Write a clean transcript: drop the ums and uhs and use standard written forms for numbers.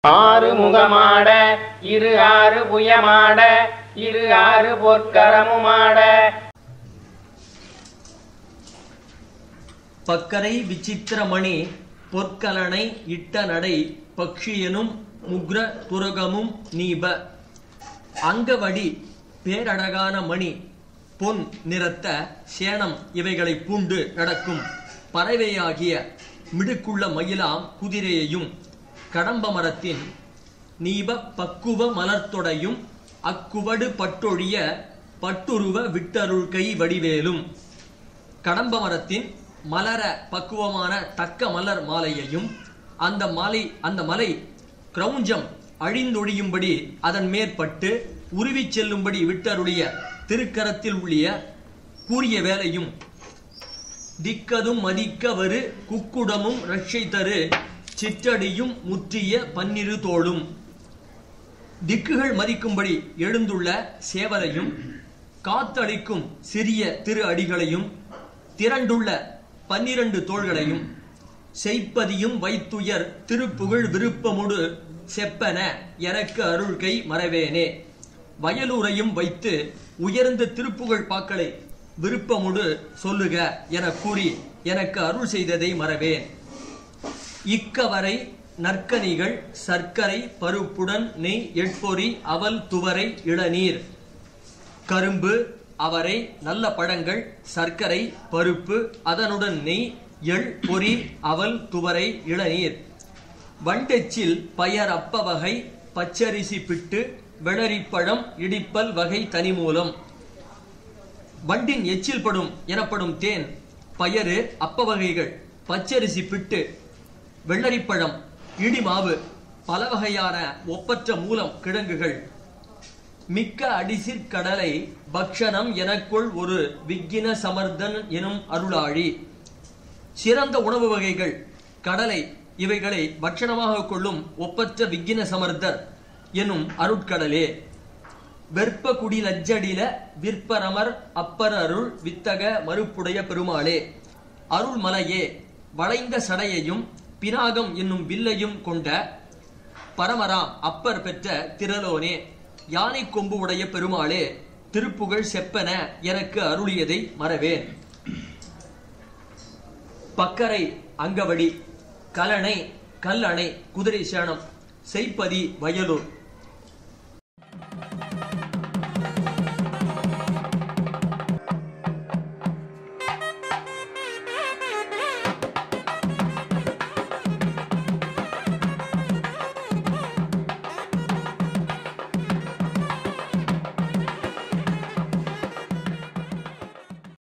ஆறு முகமாட இரு ஆறு புயமாட இரு ஆறு பொற்கரமுமாட. பக்கரை விசித்திரமணி பொற்கலனை இட்ட நடை பக்ஷியனும் முக்ர துரகமும் நீப. அங்கவடி பேரழகான மணி பொன் நிறத்த சேனம் இவைகளை பூண்டு நடக்கும் பறவையாகிய மிடுக்குள்ள மயிலாம் குதிரையையும் கடம்ப மரத்தின் நீப பக்குவ மலர்த்தொடையும் அக்குவடு பட்டொழிய பட்டுருவ விட்டருள் கை வடிவேலும். கடம்ப மரத்தின் மலர பக்குவமான தக்க மலர் மாலையையும் அந்த மலை கிரௌஞ்சம் அழிந்தொழியும்படி அதன் மேற்பட்டு உருவி செல்லும்படி விட்டருடைய திருக்கரத்தில் உள்ள கூறிய வேலையும் திக்கதும் மதிக்க வரு குக்குடமும் ரட்சை தரு சிற்றடியும் முற்றிய பன்னிரு தோளும். திக்குகள் மதிக்கும்படி எழுந்துள்ள சேவலையும் காத்தளிக்கும் சிறிய திரு அடிகளையும் திரண்டுள்ள 12 தோள்களையும் செய்ப்பதியும் வைத்துயர் திருப்புகழ் விருப்பமுடு செப்பன எனக்கு அருள்கை மறவேனே. வயலூரையும் வைத்து உயர்ந்த திருப்புகழ் பாக்களை விருப்பமுடு சொல்லுக என கூறி எனக்கு அருள் செய்ததை மறவேன். இக்கவரை நற்கனிகள் சர்க்கரை பருப்புடன் நெய் எட்பொறி அவல் துவரை இளநீர். கரும்பு அவரை நல்ல பழங்கள் சர்க்கரை பருப்பு அதனுடன் நெய் எள் பொறி அவல் துவரை இளநீர். வண்டெச்சில் பயர் அப்ப வகை பச்சரிசி பிட்டு வெளரிப்பழம் இடிப்பல் வகை தனிமூலம். வண்டின் எச்சில் படும் எனப்படும் தேன் பயறு அப்ப வகைகள் பச்சரிசி பிட்டு வெள்ளரிப்பழம் இடிமாவு பல வகையான ஒப்பற்ற மூலம் கிழங்குகள். மிக்க அடிசிற்கடலை பக்ஷணம் எனக்குள் ஒரு விக்கின சமர்தன் எனும் அருளாழி. சிறந்த உணவு வகைகள் கடலை இவைகளை பட்சணமாக கொள்ளும் ஒப்பற்ற விக்கின சமர்தர் எனும் அருட்கடலே. வெற்ப குடி லஜ்ஜடில விற்பரமர் அப்பர் அருள் வித்தக மறுப்புடைய பெருமாளே. அருள் மலையே வளைந்த சடையையும் பினாகம் என்னும் வில்லையும் கொண்ட பரமராம் அப்பர் பெற்ற திரலோனே. யானை கொம்பு உடைய பெருமாளே திருப்புகழ் செப்பன எனக்கு அருளியதை மறவேன். பக்கரை அங்கவடி கலனை கல்லணை குதிரை சேனம் செய்ப்பதி வயலூர்